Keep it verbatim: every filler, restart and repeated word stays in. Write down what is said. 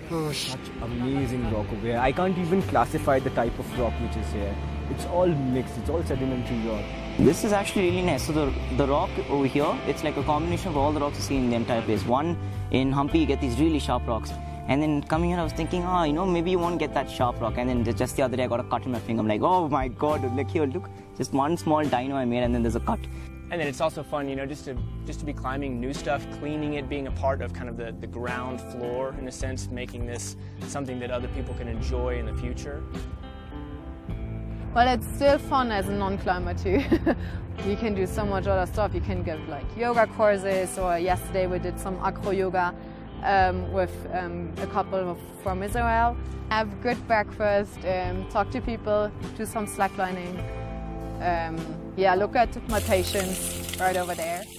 Oh, such amazing rock over here. I can't even classify the type of rock which is here. It's all mixed, it's all sedimentary rock. This is actually really nice. So the, the rock over here, it's like a combination of all the rocks you see in the entire place. One, in Hampi you get these really sharp rocks. And then coming here I was thinking, ah, oh, you know, maybe you won't get that sharp rock. And then just the other day I got a cut in my finger. I'm like, oh my god, look here, look. Just one small dino I made and then there's a cut. And then it's also fun, you know, just to just to be climbing new stuff, cleaning it, being a part of kind of the, the ground floor, in a sense, making this something that other people can enjoy in the future. Well, it's still fun as a non-climber too. You can do so much other stuff. You can give like yoga courses, or yesterday we did some acro yoga um, with um, a couple from Israel. Have good breakfast, um, talk to people, do some slacklining. Um, yeah, look at my patients right over there.